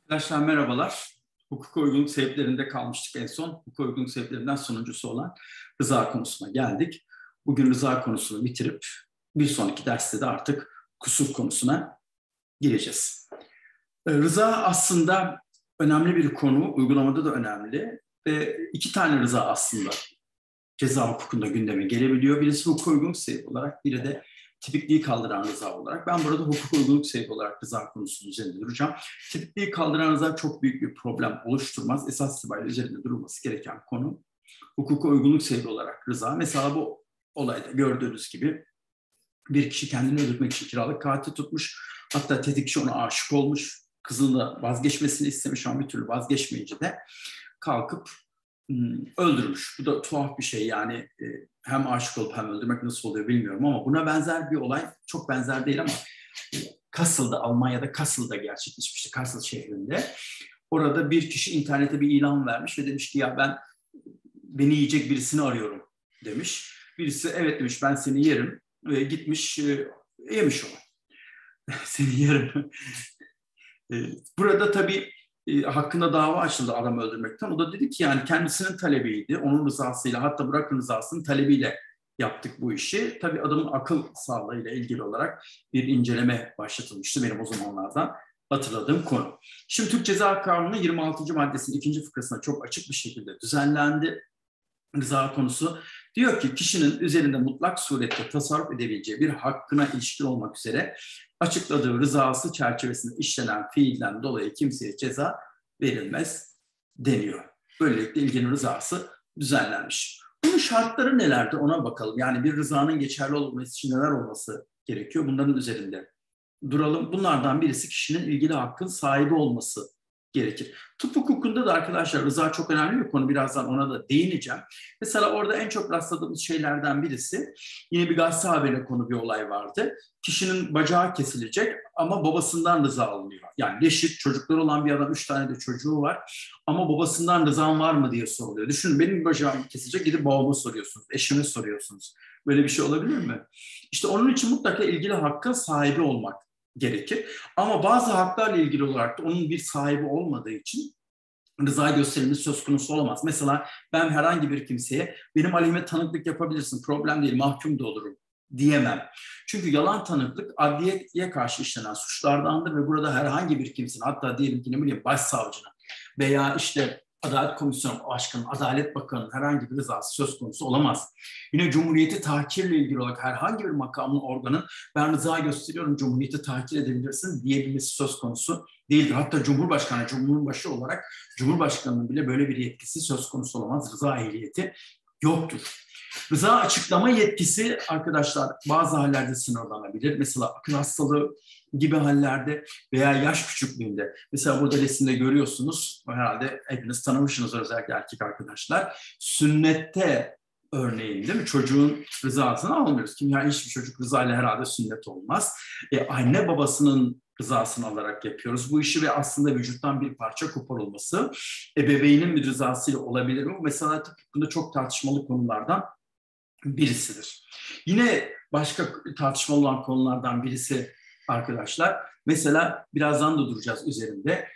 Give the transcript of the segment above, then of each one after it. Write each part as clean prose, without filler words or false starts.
Arkadaşlar merhabalar. Hukuk uygunluk sebeplerinde kalmıştık en son. Hukuk uygunluk sebeplerinden sonuncusu olan rıza konusuna geldik. Bugün rıza konusunu bitirip bir sonraki derste de artık kusur konusuna gireceğiz. Rıza aslında önemli bir konu, uygulamada da önemli. Ve iki tane rıza aslında ceza hukukunda gündeme gelebiliyor. Birisi hukuk uygunluk sebebi olarak, biri de tipikliği kaldıran rıza olarak. Ben burada hukuk uygunluk sebebi olarak rıza konusunun üzerinde duracağım. Tipikliği kaldıran rıza çok büyük bir problem oluşturmaz. Esas itibariyle üzerinde durulması gereken konu hukuka uygunluk sebebi olarak rıza. Mesela bu olayda gördüğünüz gibi bir kişi kendini öldürmek için kiralık katil tutmuş. Hatta tetikçi ona aşık olmuş. Kızının da vazgeçmesini istemiş ama bir türlü vazgeçmeyince de kalkıp öldürmüş. Bu da tuhaf bir şey yani, hem aşık olup hem öldürmek nasıl oluyor bilmiyorum ama buna benzer bir olay, çok benzer değil ama Kassel'da, Almanya'da Kassel'da gerçekleşmişti, Kassel şehrinde. Orada bir kişi internete bir ilan vermiş ve demiş ki ya ben beni yiyecek birisini arıyorum demiş. Birisi evet demiş, ben seni yerim ve gitmiş yemiş onu. Seni yerim. Burada tabii hakkında dava açıldı adam öldürmekten. O da dedi ki yani kendisinin talebiydi. Onun rızasıyla, hatta bırakın rızasının talebiyle yaptık bu işi. Tabii adamın akıl sağlığıyla ilgili olarak bir inceleme başlatılmıştı benim o zamanlardan hatırladığım konu. Şimdi Türk Ceza Kanunu'nun 26. maddesinin 2. fıkrasına çok açık bir şekilde düzenlendi. Rıza konusu diyor ki kişinin üzerinde mutlak surette tasarruf edebileceği bir hakkına ilişkin olmak üzere açıkladığı rızası çerçevesinde işlenen fiilden dolayı kimseye ceza verilmez deniyor. Böylelikle ilginin rızası düzenlenmiş. Bunun şartları nelerdir ona bakalım. Yani bir rızanın geçerli olması için neler olması gerekiyor? Bunların üzerinde duralım. Bunlardan birisi kişinin ilgili hakkın sahibi olması gerekir. Tıp hukukunda da arkadaşlar rıza çok önemli bir konu. Birazdan ona da değineceğim. Mesela orada en çok rastladığımız şeylerden birisi, yine bir gazete haberine konu bir olay vardı. Kişinin bacağı kesilecek ama babasından rıza alınıyor. Yani reşit, çocukları olan bir adam, 3 tane de çocuğu var. Ama babasından rızan var mı diye soruluyor. Düşünün, benim bacağım kesilecek, gidip babama soruyorsunuz, eşime soruyorsunuz. Böyle bir şey olabilir mi? İşte onun için mutlaka ilgili hakkın sahibi olmak gerekir. Ama bazı haklarla ilgili olarak da onun bir sahibi olmadığı için rıza gösterilmesi söz konusu olamaz. Mesela ben herhangi bir kimseye benim aleyhime tanıklık yapabilirsin, problem değil, mahkum da olurum diyemem. Çünkü yalan tanıklık adliyeye karşı işlenen suçlardandır ve burada herhangi bir kimsenin, hatta diyelim ki ne bileyim başsavcının veya işte Adalet Komisyonu Başkanı, Adalet Bakanı'nın herhangi bir rızası söz konusu olamaz. Yine Cumhuriyeti tahkirle ilgili olarak herhangi bir makamın, organın ben rıza gösteriyorum, Cumhuriyeti tahkir edebilirsin diyebilmesi söz konusu değildir. Hatta Cumhurbaşkanı, Cumhurbaşı olarak Cumhurbaşkanı'nın bile böyle bir yetkisi söz konusu olamaz. Rıza ehliyeti yoktur. Rıza açıklama yetkisi arkadaşlar bazı hallerde sınırlanabilir. Mesela akıl hastalığı gibi hallerde veya yaş küçüklüğünde. Mesela burada resimde görüyorsunuz, herhalde hepiniz tanımışsınız özellikle erkek arkadaşlar. Sünnette örneğin değil mi? Çocuğun rızasını almıyoruz. Yani hiçbir çocuk rızayla herhalde sünnet olmaz. Anne babasının rızasını alarak yapıyoruz bu işi ve aslında vücuttan bir parça koparılması ebeveynin bir rızasıyla olabilir mi? Mesela bunda çok tartışmalı konulardan birisidir. Yine başka tartışmalı olan konulardan birisi arkadaşlar, mesela birazdan da duracağız üzerinde,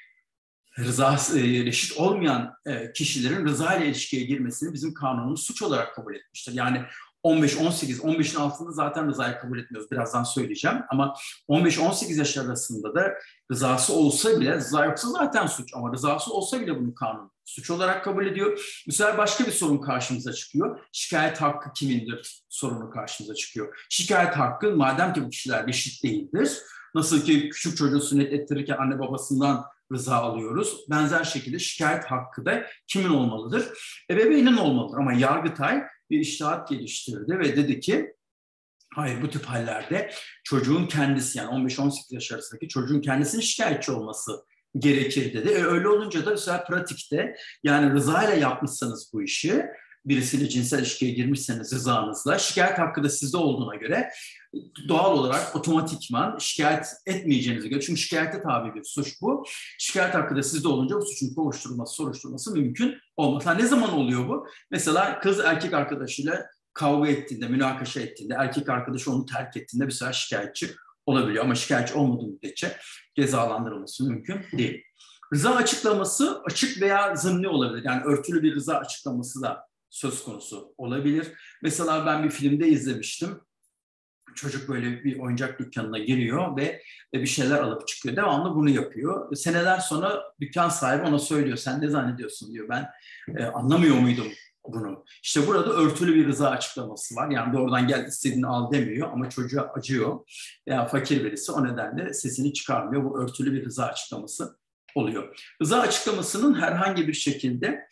reşit olmayan kişilerin rıza ile ilişkiye girmesini bizim kanunumuz suç olarak kabul etmiştir. Yani 15-18, 15'in altında zaten rızayı kabul etmiyoruz. Birazdan söyleyeceğim. Ama 15-18 yaş arasında da rızası olsa bile, rıza yoksa zaten suç. Ama rızası olsa bile bunu kanun suç olarak kabul ediyor. Bu sefer başka bir sorun karşımıza çıkıyor. Şikayet hakkı kimindir sorunu karşımıza çıkıyor. Şikayet hakkı, madem ki bu kişiler reşit değildir, nasıl ki küçük çocuğu sünnet ettirirken anne babasından rıza alıyoruz, benzer şekilde şikayet hakkı da kimin olmalıdır? Ebeveynin olmalıdır. Ama Yargıtay bir içtihat geliştirdi ve dedi ki hayır, bu tip hallerde çocuğun kendisi, yani 15-18 yaş arasındaki çocuğun kendisinin şikayetçi olması gerekir dedi. Öyle olunca da mesela pratikte, yani rıza ile yapmışsanız bu işi, birisiyle cinsel ilişkiye girmişseniz rızanızla, şikayet hakkı da sizde olduğuna göre doğal olarak otomatikman şikayet etmeyeceğinize göre, çünkü şikayete tabi bir suç bu. Şikayet hakkı da sizde olunca bu suçun kovuşturulması, soruşturulması mümkün olmaz. Ne zaman oluyor bu? Mesela kız erkek arkadaşıyla kavga ettiğinde, münakaşa ettiğinde, erkek arkadaşı onu terk ettiğinde bir sefer şikayetçi olabiliyor. Ama şikayetçi olmadığı müddetçe cezalandırılması mümkün değil. Rıza açıklaması açık veya zımni olabilir. Yani örtülü bir rıza açıklaması da söz konusu olabilir. Mesela ben bir filmde izlemiştim. Çocuk böyle bir oyuncak dükkanına giriyor ve bir şeyler alıp çıkıyor. Devamlı bunu yapıyor. Seneler sonra dükkan sahibi ona söylüyor. Sen ne zannediyorsun diyor. Ben anlamıyor muydum bunu? İşte burada örtülü bir rıza açıklaması var. Yani doğrudan gel istediğini al demiyor ama çocuğa acıyor. Veya fakir birisi o nedenle sesini çıkarmıyor. Bu örtülü bir rıza açıklaması oluyor. Rıza açıklamasının herhangi bir şekilde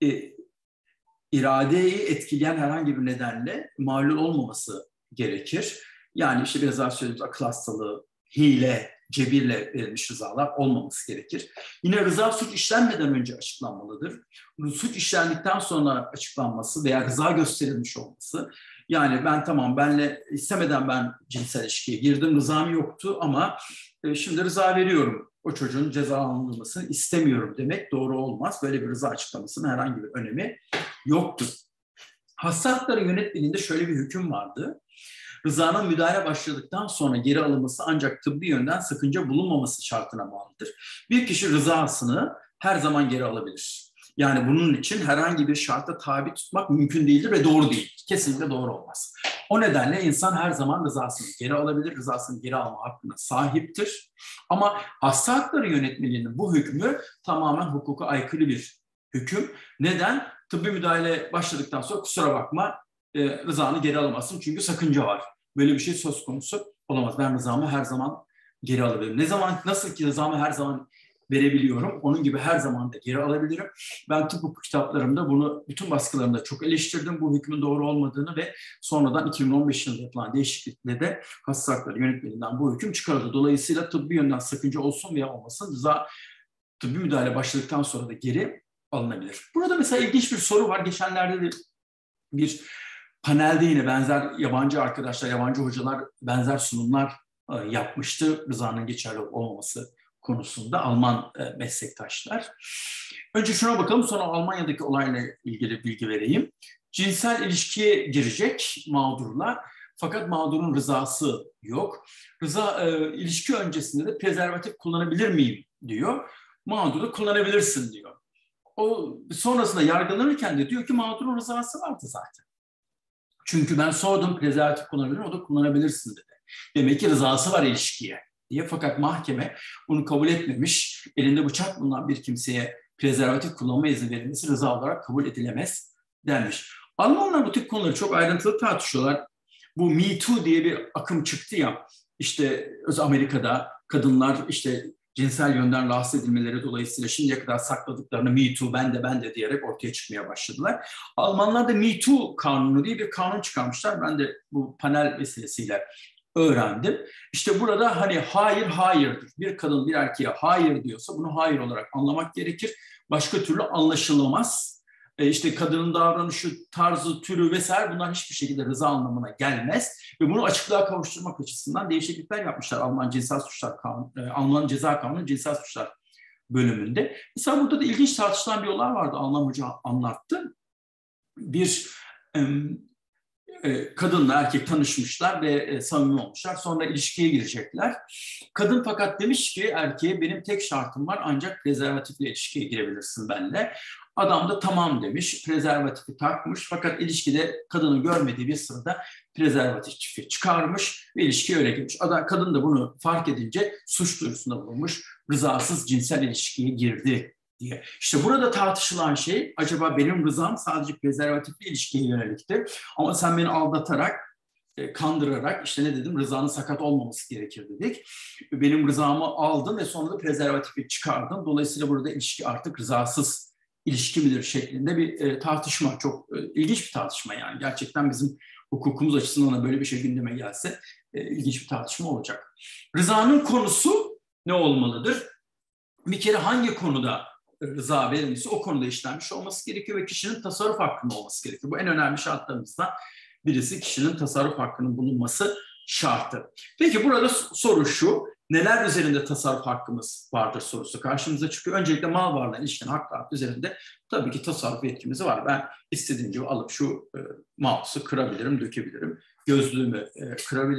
iradeyi etkileyen herhangi bir nedenle mağlul olmaması gerekir. Yani işte biraz daha söylediğimiz akıl hastalığı, hile, cebirle verilmiş rızalar olmaması gerekir. Yine rıza suç işlenmeden önce açıklanmalıdır. Suç işlendikten sonra açıklanması veya rıza gösterilmiş olması. Yani ben tamam benle istemeden ben cinsel ilişkiye girdim, rızam yoktu ama şimdi rıza veriyorum. O çocuğun cezalandırılmasını istemiyorum demek doğru olmaz. Böyle bir rıza açıklamasının herhangi bir önemi yoktur. Hasta hakları yönetmeliğinde şöyle bir hüküm vardı. Rızanın müdahale başladıktan sonra geri alınması ancak tıbbi yönden sakınca bulunmaması şartına bağlıdır. Bir kişi rızasını her zaman geri alabilir. Yani bunun için herhangi bir şarta tabi tutmak mümkün değildir ve doğru değil. Kesinlikle doğru olmaz. O nedenle insan her zaman rızasını geri alabilir, rızasını geri alma hakkına sahiptir. Ama hasta hakları yönetmeliğinin bu hükmü tamamen hukuka aykırı bir hüküm. Neden? Tıbbi müdahale başladıktan sonra kusura bakma rızanı geri alamazsın çünkü sakınca var. Böyle bir şey söz konusu olamaz. Ben rızamı her zaman geri alabilirim. Ne zaman, nasıl ki rızamı her zaman verebiliyorum, onun gibi her zaman da geri alabilirim. Ben tıp hukuk kitaplarımda bunu bütün baskılarımda çok eleştirdim. Bu hükmün doğru olmadığını ve sonradan 2015 yılında yapılan değişiklikle de hasta hakları yönetmeliğinden bu hüküm çıkarıldı. Dolayısıyla tıbbi yönden sakınca olsun veya olmasın rıza tıbbi müdahale başladıktan sonra da geri alınabilir. Burada mesela ilginç bir soru var. Geçenlerde de bir panelde yine benzer yabancı arkadaşlar, yabancı hocalar benzer sunumlar yapmıştı. Rızanın geçerli olmaması konusunda Alman meslektaşlar. Önce şuna bakalım, sonra Almanya'daki olayla ilgili bilgi vereyim. Cinsel ilişkiye girecek mağdurla fakat mağdurun rızası yok. İlişki öncesinde de prezervatif kullanabilir miyim diyor. Mağduru kullanabilirsin diyor. O sonrasında yargılanırken de diyor ki mağdurun rızası vardı zaten. Çünkü ben sordum prezervatif kullanabilir, o da kullanabilirsin dedi. Demek ki rızası var ilişkiye diye. Fakat mahkeme bunu kabul etmemiş. Elinde bıçak bulunan bir kimseye prezervatif kullanma izni verilmesi rıza olarak kabul edilemez denmiş. Almanlar bu tip konuları çok ayrıntılı tartışıyorlar. Bu Me Too diye bir akım çıktı ya, işte Amerika'da kadınlar işte cinsel yönden rahatsız edilmeleri dolayısıyla şimdiye kadar sakladıklarını Me Too, ben de diyerek ortaya çıkmaya başladılar. Almanlar da Me Too kanunu diye bir kanun çıkarmışlar. Ben de bu panel vesilesiyle öğrendim. İşte burada hani hayır hayırdır. Bir kadın bir erkeğe hayır diyorsa bunu hayır olarak anlamak gerekir. Başka türlü anlaşılamaz. İşte kadının davranışı, tarzı, türü vesaire bunlar hiçbir şekilde rıza anlamına gelmez. Ve bunu açıklığa kavuşturmak açısından değişiklikler yapmışlar Alman Cinsel Suçlar Kanunu, Alman Ceza Kanunu Cinsel Suçlar bölümünde. Mesela burada da ilginç tartışılan bir olay vardı, Alman hoca anlattı. Bir kadınla erkek tanışmışlar ve samimi olmuşlar. Sonra ilişkiye girecekler. Kadın fakat demiş ki erkeğe benim tek şartım var ancak prezervatifle ilişkiye girebilirsin benimle. Adam da tamam demiş. Prezervatifi takmış fakat ilişkide kadının görmediği bir sırada prezervatifi çıkarmış ve ilişkiye öyle girmiş. Kadın da bunu fark edince suç duyurusunda bulunmuş. Rızasız cinsel ilişkiye girdi diye. İşte burada tartışılan şey acaba benim rızam sadece prezervatifle ilişkiye yönelikti ama sen beni aldatarak, kandırarak işte ne dedim rızanın sakat olmaması gerekir dedik. Benim rızamı aldın ve sonra da prezervatifi çıkardın. Dolayısıyla burada ilişki artık rızasız ilişki midir şeklinde bir tartışma. Çok ilginç bir tartışma yani. Gerçekten bizim hukukumuz açısından da böyle bir şey gündeme gelse ilginç bir tartışma olacak. Rızanın konusu ne olmalıdır? Bir kere hangi konuda rıza verilmişse o konuda işlenmiş olması gerekiyor ve kişinin tasarruf hakkının olması gerekiyor. Bu en önemli şartlarımızdan birisi, kişinin tasarruf hakkının bulunması şartı. Peki burada soru şu, neler üzerinde tasarruf hakkımız vardır sorusu karşımıza çıkıyor. Öncelikle mal varlığına ilişkin haklar üzerinde tabii ki tasarruf yetkimiz var. Ben istediğim gibi alıp şu mouse'u kırabilirim, dökebilirim, gözlüğümü kırabilirim,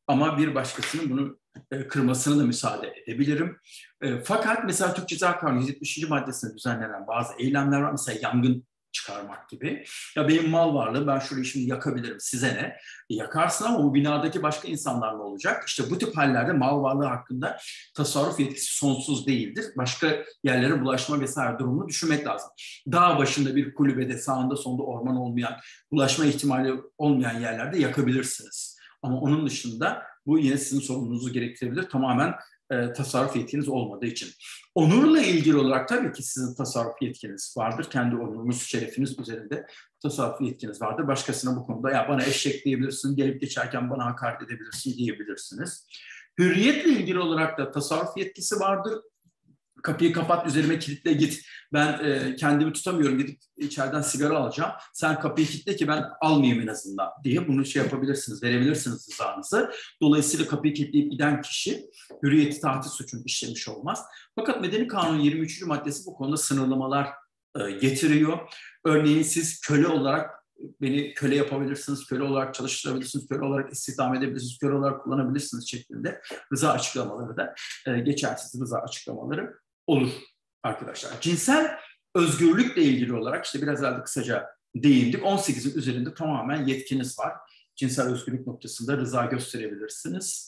ama bir başkasının bunu kırmasına da müsaade edebilirim. Fakat mesela Türk Ceza Kanunu 170. maddesinde düzenlenen bazı eylemler var. Mesela yangın çıkarmak gibi. Ya benim mal varlığı, ben şurayı şimdi yakabilirim, size ne? Yakarsın ama bu binadaki başka insanlar ne olacak? İşte bu tip hallerde mal varlığı hakkında tasarruf yetkisi sonsuz değildir. Başka yerlere bulaşma vesaire durumunu düşünmek lazım. Dağ başında bir kulübede, sağında solunda orman olmayan, bulaşma ihtimali olmayan yerlerde yakabilirsiniz. Ama onun dışında bu yine sizin sorumluluğunuzu gerektirebilir. Tamamen tasarruf yetkiniz olmadığı için. Onurla ilgili olarak tabii ki sizin tasarruf yetkiniz vardır. Kendi onurunuz, şerefiniz üzerinde tasarruf yetkiniz vardır. Başkasına bu konuda ya bana eşek diyebilirsin, gelip geçerken bana hakaret edebilirsin diyebilirsiniz. Hürriyetle ilgili olarak da tasarruf yetkisi vardır. Kapıyı kapat, üzerime kilitle git. Ben kendimi tutamıyorum, gidip içeriden sigara alacağım. Sen kapıyı kilitle ki ben almayayım en azından diye bunu yapabilirsiniz, verebilirsiniz rızanızı. Dolayısıyla kapıyı kilitleyip giden kişi hürriyeti tahdit suçunu işlemiş olmaz. Fakat Medeni Kanun 23. maddesi bu konuda sınırlamalar getiriyor. Örneğin siz köle olarak beni köle yapabilirsiniz, köle olarak çalıştırabilirsiniz, köle olarak istihdam edebilirsiniz, köle olarak kullanabilirsiniz şeklinde rıza açıklamaları da geçersiz rıza açıklamaları olur arkadaşlar. Cinsel özgürlükle ilgili olarak işte biraz daha kısaca değindik. 18'in üzerinde tamamen yetkiniz var. Cinsel özgürlük noktasında rıza gösterebilirsiniz.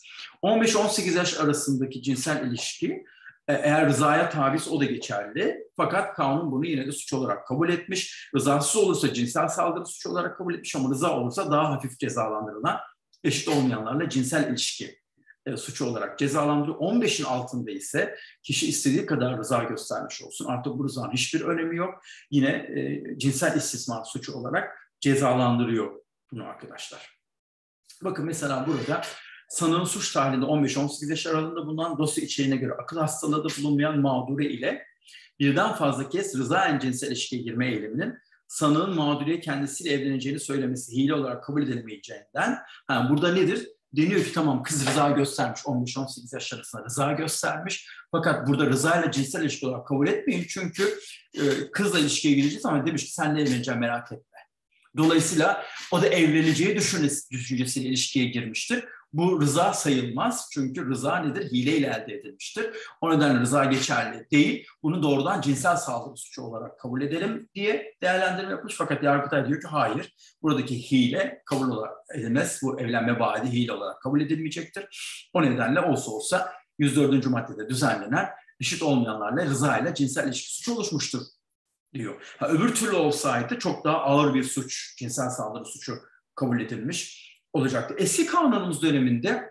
15-18 yaş arasındaki cinsel ilişki eğer rızaya tabiz o da geçerli. Fakat kanun bunu yine de suç olarak kabul etmiş. Rızasız olursa cinsel saldırı suçu olarak kabul etmiş ama rıza olursa daha hafif cezalandırılan eşit olmayanlarla cinsel ilişki suçu olarak cezalandırıyor. 15'in altında ise kişi istediği kadar rıza göstermiş olsun. Artık bu rızanın hiçbir önemi yok. Yine cinsel istismar suçu olarak cezalandırıyor bunu arkadaşlar. Bakın mesela burada sanığın suç tarihinde 15-18 yaş aralığında bulunan, dosya içeriğine göre akıl hastalığı da bulunmayan mağdure ile birden fazla kez rızaen cinsel ilişkiye girme eyleminin sanığın mağduriye kendisiyle evleneceğini söylemesi hile olarak kabul edilemeyeceğinden, burada nedir? Deniyor ki tamam kız rıza göstermiş, 15-18 yaş arasında rıza göstermiş. Fakat burada rıza ile cinsel ilişki olarak kabul etmeyin. Çünkü kızla ilişkiye gireceğiz ama demiş ki senle evleneceğim, merak etme. Dolayısıyla o da evleneceği düşüncesiyle ilişkiye girmiştir. Bu rıza sayılmaz. Çünkü rıza nedir? Hileyle elde edilmiştir. O nedenle rıza geçerli değil. Bunu doğrudan cinsel saldırı suçu olarak kabul edelim diye değerlendirme yapmış. Fakat Yargıtay diyor ki hayır. Buradaki hile kabul olarak edilmez. Bu evlenme vaadi hile olarak kabul edilmeyecektir. O nedenle olsa 104. maddede düzenlenen eşit olmayanlarla rıza ile cinsel ilişki suçu oluşmuştur diyor. Öbür türlü olsaydı çok daha ağır bir suç, cinsel saldırı suçu kabul edilmiş olacaktı. Eski kanunumuz döneminde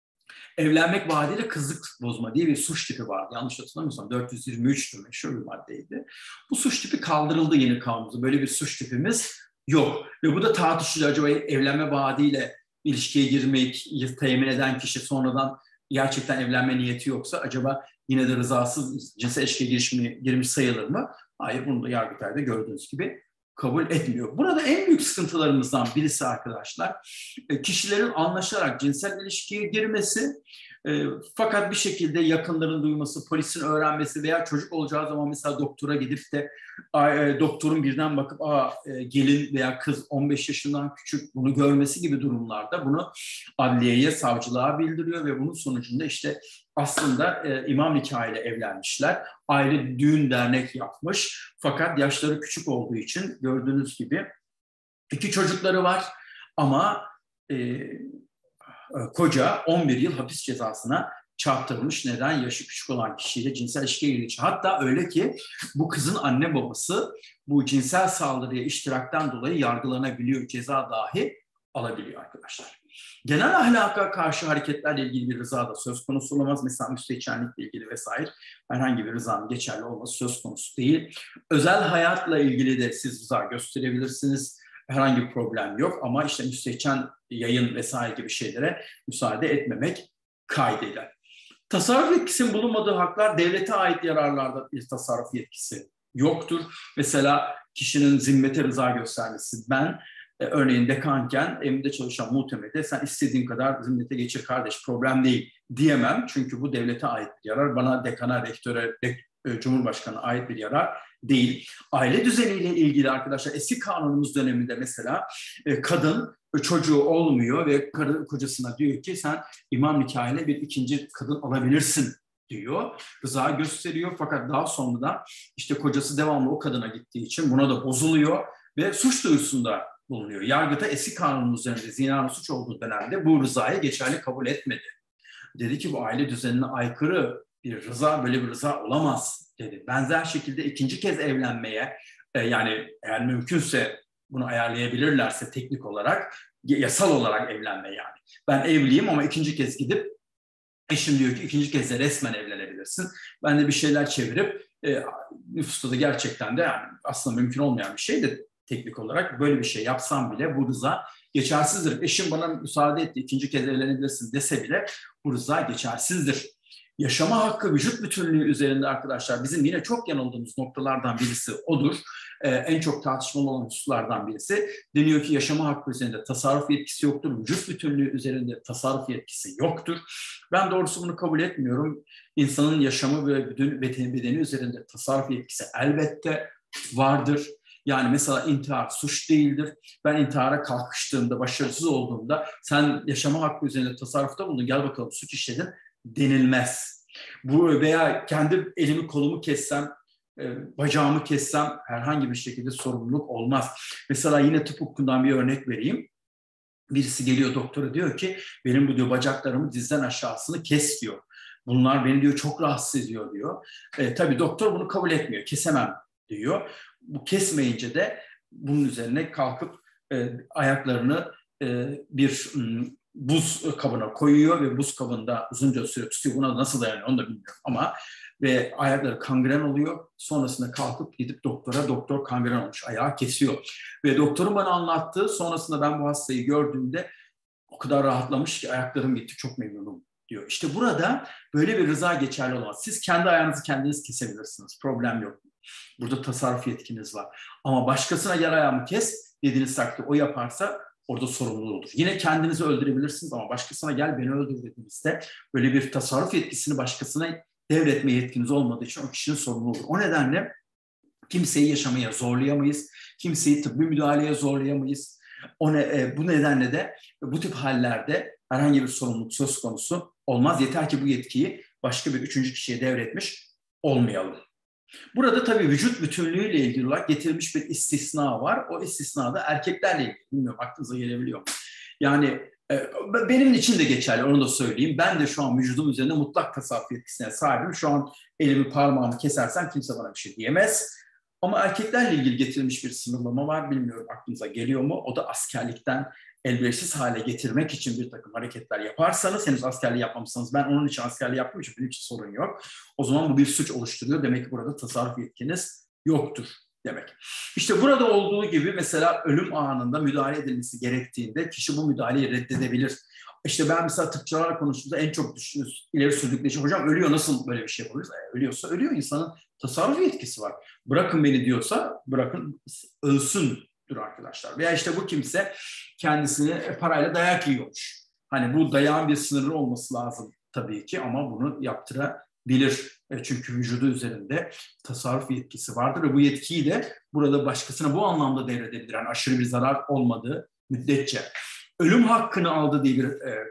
evlenmek vaadiyle kızlık bozma diye bir suç tipi vardı. Yanlış hatırlamıyorsam 423'tür, meşhur bir maddeydi. Bu suç tipi kaldırıldı yeni kanunumuzda. Böyle bir suç tipimiz yok. Ve bu da tartışılıyor. Acaba evlenme vaadiyle ilişkiye girmek temin eden kişi sonradan gerçekten evlenme niyeti yoksa acaba yine de rızasız cinsel ilişkiye girmiş sayılır mı? Hayır, bunu da Yargıtay'da gördüğünüz gibi kabul etmiyor. Burada en büyük sıkıntılarımızdan birisi arkadaşlar, kişilerin anlaşarak cinsel ilişkiye girmesi, fakat bir şekilde yakınların duyması, polisin öğrenmesi veya çocuk olacağı zaman mesela doktora gidip de doktorun birden bakıp gelin veya kız 15 yaşından küçük bunu görmesi gibi durumlarda bunu adliyeye, savcılığa bildiriyor ve bunun sonucunda işte aslında imam nikahıyla evlenmişler. Aile düğün dernek yapmış. Fakat yaşları küçük olduğu için gördüğünüz gibi 2 çocukları var ama koca 11 yıl hapis cezasına çarptırılmış. Neden? Yaşı küçük olan kişiyle cinsel ilişkiye girdiği için. Hatta öyle ki bu kızın anne babası bu cinsel saldırıya iştirakten dolayı yargılanabiliyor. Ceza dahi alabiliyor arkadaşlar. Genel ahlaka karşı hareketlerle ilgili bir rıza da söz konusu olamaz. Mesela müstehcenlikle ilgili vesaire herhangi bir rızanın geçerli olması söz konusu değil. Özel hayatla ilgili de siz rıza gösterebilirsiniz. Herhangi bir problem yok ama işte müstehcen yayın vesaire gibi şeylere müsaade etmemek kaydıyla. Tasarruf yetkisinin bulunmadığı haklar devlete ait yararlarda bir tasarruf yetkisi yoktur. Mesela kişinin zimmete rıza göstermesi. Ben örneğin dekanken evimde çalışan muhtemelde sen istediğin kadar zimmete geçir kardeş, problem değil diyemem. Çünkü bu devlete ait bir yarar. Bana, dekana, rektöre, Cumhurbaşkanı'na ait bir yarar değil. Aile düzeniyle ilgili arkadaşlar eski kanunumuz döneminde mesela kadın çocuğu olmuyor ve kocasına diyor ki sen imam nikahıyla bir ikinci kadın alabilirsin diyor. Rıza gösteriyor fakat daha sonra da işte kocası devamlı o kadına gittiği için buna da bozuluyor ve suç duyurusunda bulunuyor. Yargıda eski kanunun üzerinde zinanın suç olduğu dönemde bu rızayı geçerli kabul etmedi. Dedi ki bu aile düzenine aykırı bir rıza, böyle bir rıza olamaz dedi. Benzer şekilde ikinci kez evlenmeye yani eğer mümkünse bunu ayarlayabilirlerse teknik olarak, yasal olarak evlenme yani. Ben evliyim ama ikinci kez gidip eşim diyor ki ikinci kez de resmen evlenebilirsin. Ben de bir şeyler çevirip nüfusta da gerçekten de yani aslında mümkün olmayan bir şey de teknik olarak böyle bir şey yapsam bile bu rıza geçersizdir. Eşim bana müsaade etti ikinci kez evlenebilirsin dese bile bu rıza geçersizdir. Yaşama hakkı vücut bütünlüğü üzerinde arkadaşlar bizim yine çok yanıldığımız noktalardan birisi odur. En çok tartışmalı olan hususlardan birisi. Deniyor ki yaşama hakkı üzerinde tasarruf yetkisi yoktur. Vücut bütünlüğü üzerinde tasarruf yetkisi yoktur. Ben doğrusu bunu kabul etmiyorum. İnsanın yaşamı ve bedeni üzerinde tasarruf yetkisi elbette vardır. Yani mesela intihar suç değildir. Ben intihara kalkıştığımda, başarısız olduğumda sen yaşama hakkı üzerinde tasarrufta bulundun, gel bakalım suç işledin denilmez. Bu veya kendi elimi kolumu kessem, bacağımı kessem herhangi bir şekilde sorumluluk olmaz. Mesela yine tıp hukukundan bir örnek vereyim. Birisi geliyor doktora diyor ki benim bu diyor bacaklarımı dizden aşağısını kes diyor. Bunlar beni diyor çok rahatsız ediyor diyor. Tabii doktor bunu kabul etmiyor. Kesemem diyor. Bu kesmeyince de bunun üzerine kalkıp ayaklarını bir buz kabına koyuyor ve buz kabında uzunca süre tutuyor. Buna nasıl dayanıyor onu da bilmiyorum ama ve ayakları kangren oluyor. Sonrasında kalkıp gidip doktora, doktor kangren olmuş, ayağı kesiyor. Ve doktorun bana anlattığı, sonrasında ben bu hastayı gördüğümde o kadar rahatlamış ki ayaklarım gitti, çok memnunum diyor. İşte burada böyle bir rıza geçerli olamaz. Siz kendi ayağınızı kendiniz kesebilirsiniz, problem yok. Burada tasarruf yetkiniz var. Ama başkasına gel ayağımı kes dediğiniz takdirde o yaparsa orada sorumlu olur. Yine kendinizi öldürebilirsiniz ama başkasına gel beni öldür dediğinizde böyle bir tasarruf yetkisini başkasına devretme yetkiniz olmadığı için o kişinin sorumlu olur. O nedenle kimseyi yaşamaya zorlayamayız. Kimseyi tıbbi müdahaleye zorlayamayız. Bu nedenle de bu tip hallerde herhangi bir sorumluluk söz konusu olmaz. Yeter ki bu yetkiyi başka bir üçüncü kişiye devretmiş olmayalım. Burada tabii vücut bütünlüğüyle ilgili olarak getirilmiş bir istisna var. O istisna da erkeklerle ilgili. Bilmiyorum aklınıza gelebiliyor mu? Yani benim için de geçerli, onu da söyleyeyim. Ben de şu an vücudum üzerinde mutlak tasarruf yetkisine sahibim. Şu an elimi parmağımı kesersem kimse bana bir şey diyemez. Ama erkeklerle ilgili getirilmiş bir sınırlama var. Bilmiyorum aklınıza geliyor mu? O da askerlikten elverişsiz hale getirmek için bir takım hareketler yaparsanız, henüz askerliği yapmamışsanız, ben onun için askerliği yaptığım için benim için sorun yok. O zaman bu bir suç oluşturuyor. Demek ki burada tasarruf yetkiniz yoktur demek. İşte burada olduğu gibi mesela ölüm anında müdahale edilmesi gerektiğinde kişi bu müdahaleyi reddedebilir. İşte ben mesela tıpçılarla konuştuğumda en çok ileri sürdükleri şey, hocam ölüyor nasıl böyle bir şey yapabiliriz? Ölüyorsa ölüyor, insanın tasarruf yetkisi var. Bırakın beni diyorsa bırakın ölsündür arkadaşlar. Veya işte bu kimse kendisini parayla dayak yiyormuş. Hani bu dayağın bir sınırı olması lazım tabii ki ama bunu yaptırabilir. Çünkü vücudu üzerinde tasarruf yetkisi vardır ve bu yetkiyi de burada başkasına bu anlamda devredebilir. Yani aşırı bir zarar olmadığı müddetçe. Ölüm hakkını aldı diye bir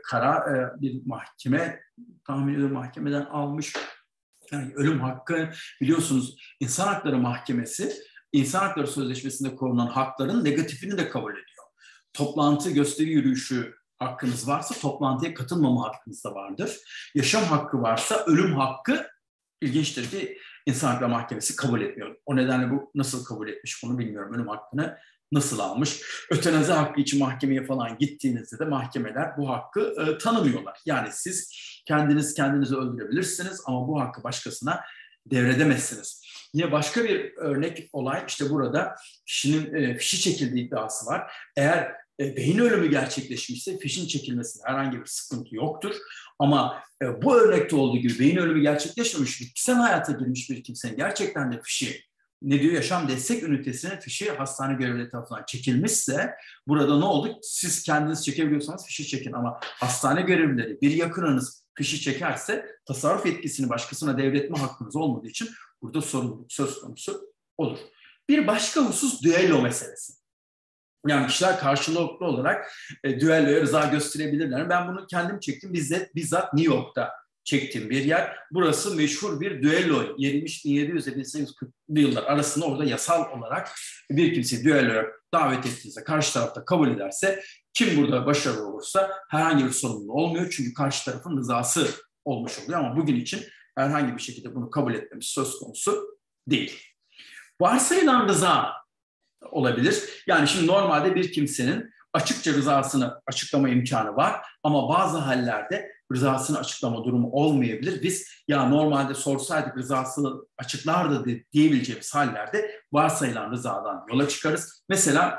karar bir mahkeme, tahmin ediyorum mahkemeden almış. Yani ölüm hakkı biliyorsunuz İnsan Hakları Mahkemesi, İnsan Hakları Sözleşmesi'nde korunan hakların negatifini de kabul ediyor. Toplantı, gösteri, yürüyüşü hakkınız varsa toplantıya katılmama hakkınız da vardır. Yaşam hakkı varsa ölüm hakkı, ilginçtir ki İnsan Hakları Mahkemesi kabul etmiyor. O nedenle bu nasıl kabul etmiş bunu bilmiyorum. Ölüm hakkını nasıl almış? Ötenazi hakkı için mahkemeye falan gittiğinizde de mahkemeler bu hakkı tanımıyorlar. Yani siz kendinizi öldürebilirsiniz ama bu hakkı başkasına devredemezsiniz. Yine başka bir örnek olay, işte burada kişinin fişi çekildiği iddiası var. Eğer beyin ölümü gerçekleşmişse fişin çekilmesinde herhangi bir sıkıntı yoktur. Ama bu örnekte olduğu gibi beyin ölümü gerçekleşmemiş, bitkisel hayata girmiş bir kimsenin gerçekten de fişi, ne diyor, yaşam destek ünitesinin fişi hastane görevlileri tarafından çekilmişse burada ne oldu? Siz kendiniz çekebiliyorsanız fişi çekin ama hastane görevlileri, bir yakınınız fişi çekerse tasarruf etkisini başkasına devretme hakkınız olmadığı için burada sorumluluk söz konusu olur. Bir başka husus düello meselesi. Yani kişiler karşılıklı olarak düelloya rıza gösterebilirler. Ben bunu kendim çektim. Bizzat New York'ta çektiğim bir yer. Burası meşhur bir düello yeriymiş. 1700 ile 1840'lı yıllar arasında orada yasal olarak bir kimseyi düelloya davet ettiğinizde karşı tarafta kabul ederse, kim burada başarılı olursa herhangi bir sorumluluğu olmuyor. Çünkü karşı tarafın rızası olmuş oluyor. Ama bugün için herhangi bir şekilde bunu kabul etmemiz söz konusu değil. Varsayılan rıza olabilir. Yani şimdi normalde bir kimsenin açıkça rızasını açıklama imkanı var ama bazı hallerde rızasını açıklama durumu olmayabilir. Biz ya normalde sorsaydık rızasını açıklardı diyebileceğimiz hallerde varsayılan rızadan yola çıkarız. Mesela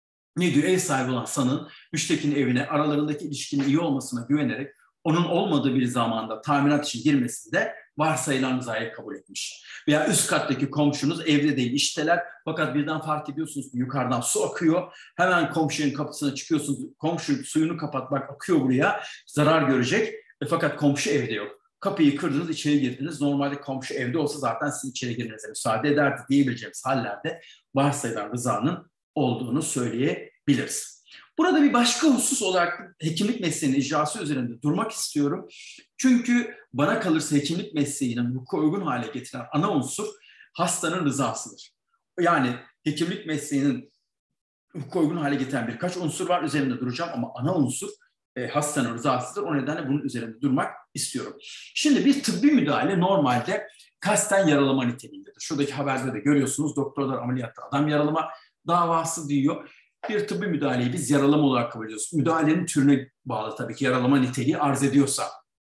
ne diyor? Ev sahibi olan sanığın müştekinin evine aralarındaki ilişkinin iyi olmasına güvenerek onun olmadığı bir zamanda tamirat için girmesinde varsayılan rızayı kabul etmiş. Veya üst kattaki komşunuz evde değil, işteler, fakat birden fark ediyorsunuz ki yukarıdan su akıyor. Hemen komşunun kapısına çıkıyorsunuz. Komşu suyunu kapat, bak akıyor buraya, zarar görecek. Fakat komşu evde yok. Kapıyı kırdınız, içeri girdiniz. Normalde komşu evde olsa zaten sizin içeri girmenize müsaade ederdi diyebileceğimiz hallerde varsayılan rızanın olduğunu söyleyebiliriz. Burada bir başka husus olarak hekimlik mesleğinin icrası üzerinde durmak istiyorum. Çünkü bana kalırsa hekimlik mesleğinin hukuka uygun hale getiren ana unsur hastanın rızasıdır. Yani hekimlik mesleğinin hukuka uygun hale getiren birkaç unsur var, üzerinde duracağım ama ana unsur hastanın rızasıdır. O nedenle bunun üzerinde durmak istiyorum. Şimdi bir tıbbi müdahale normalde kasten yaralama niteliğindedir. Şuradaki haberde de görüyorsunuz, doktorlar ameliyatta adam yaralama davası diyor. Bir tıbbi müdahaleyi biz yaralama olarak kabul ediyoruz. Müdahalenin türüne bağlı tabii ki yaralama niteliği arz ediyorsa.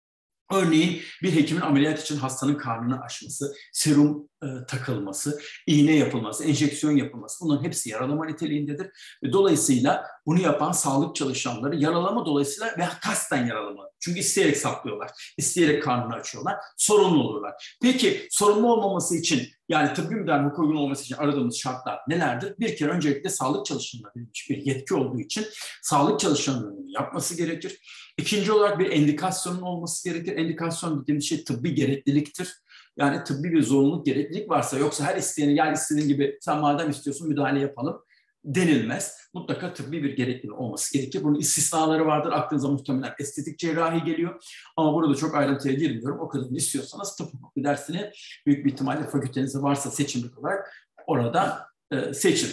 Örneğin bir hekimin ameliyat için hastanın karnını açması, serum takılması, iğne yapılması, enjeksiyon yapılması, bunların hepsi yaralama niteliğindedir. Dolayısıyla bunu yapan sağlık çalışanları yaralama dolayısıyla veya kasten yaralama. Çünkü isteyerek saplıyorlar, isteyerek karnını açıyorlar, sorumlu olurlar. Peki sorumlu olmaması için, yani tıbbi müdahale hukuka uygun olması için aradığımız şartlar nelerdir? Bir kere öncelikle sağlık çalışanına verilmiş bir yetki olduğu için sağlık çalışanlarının yapması gerekir. İkinci olarak bir endikasyonun olması gerekir. Endikasyon dediğimiz şey tıbbi gerekliliktir. Yani tıbbi bir zorunluluk, gereklilik varsa, yoksa her isteyeni gel istediğin gibi sen madem istiyorsun müdahale yapalım denilmez. Mutlaka tıbbi bir gerekliliği olması gerekir. Bunun istisnaları vardır. Aklınıza muhtemelen estetik cerrahi geliyor. Ama burada çok ayrıntıya girmiyorum. O kadarını istiyorsanız tıp hukuku dersini büyük bir ihtimalle fakültenizde varsa seçimlik olarak orada seçin.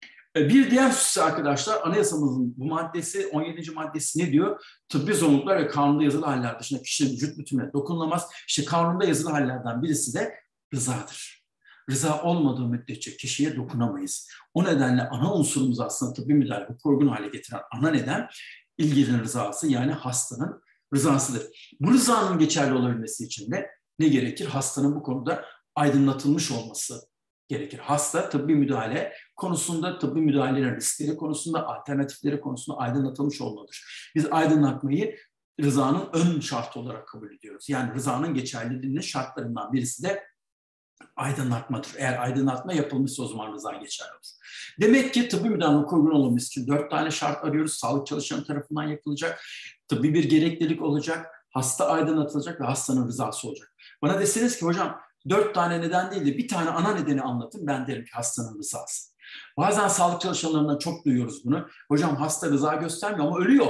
Bir diğer husus arkadaşlar, anayasamızın bu maddesi, 17. maddesi ne diyor? Tıbbi zorunluluklar ve kanunda yazılı haller dışında kişinin vücut bütününe dokunulamaz. İşte kanunda yazılı hallerden birisi de rızadır. Rıza olmadığı müddetçe kişiye dokunamayız. O nedenle ana unsurumuz aslında tıbbi müdahale hukuka uygun hale getiren ana neden ilgilinin rızası, yani hastanın rızasıdır. Bu rızanın geçerli olabilmesi için de ne gerekir? Hastanın bu konuda aydınlatılmış olması gerekir. Hasta tıbbi müdahale konusunda, tıbbi müdahalelerin riskleri konusunda, alternatifleri konusunda aydınlatılmış olmalıdır. Biz aydınlatmayı rızanın ön şartı olarak kabul ediyoruz. Yani rızanın geçerliliğinin şartlarından birisi de aydınlatmadır. Eğer aydınlatma yapılmışsa o zaman rıza geçerli olur. Demek ki tıbbi müdahale hukuka uygun olması için 4 tane şart arıyoruz. Sağlık çalışanı tarafından yapılacak, tıbbi bir gereklilik olacak, hasta aydınlatılacak ve hastanın rızası olacak. Bana deseniz ki hocam 4 tane neden değil de bir tane ana nedeni anlatın, ben derim ki hastanın rızası. Bazen sağlık çalışanlarından çok duyuyoruz bunu. Hocam hasta rıza göstermiyor ama ölüyor.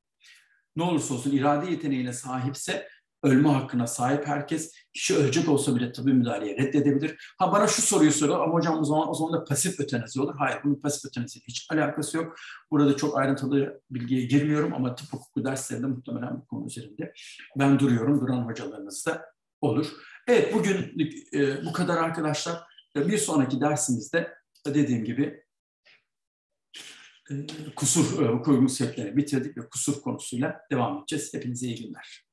Ne olursa olsun irade yeteneğine sahipse ölme hakkına sahip herkes. Kişi ölecek olsa bile tıbbi müdahaleyi reddedebilir. Ha bana şu soruyu soruyor ama hocam o zaman da pasif ötenazi olur. Hayır, bunun pasif ötenaziyle hiç alakası yok. Burada çok ayrıntılı bilgiye girmiyorum ama tıp hukuku derslerinde muhtemelen bu konu üzerinde ben duruyorum. Duran hocalarınız da olur. Evet, bugün bu kadar arkadaşlar. Bir sonraki dersimizde dediğim gibi kusur hukuku sebeplerini bitirdik ve kusur konusuyla devam edeceğiz. Hepinize iyi günler.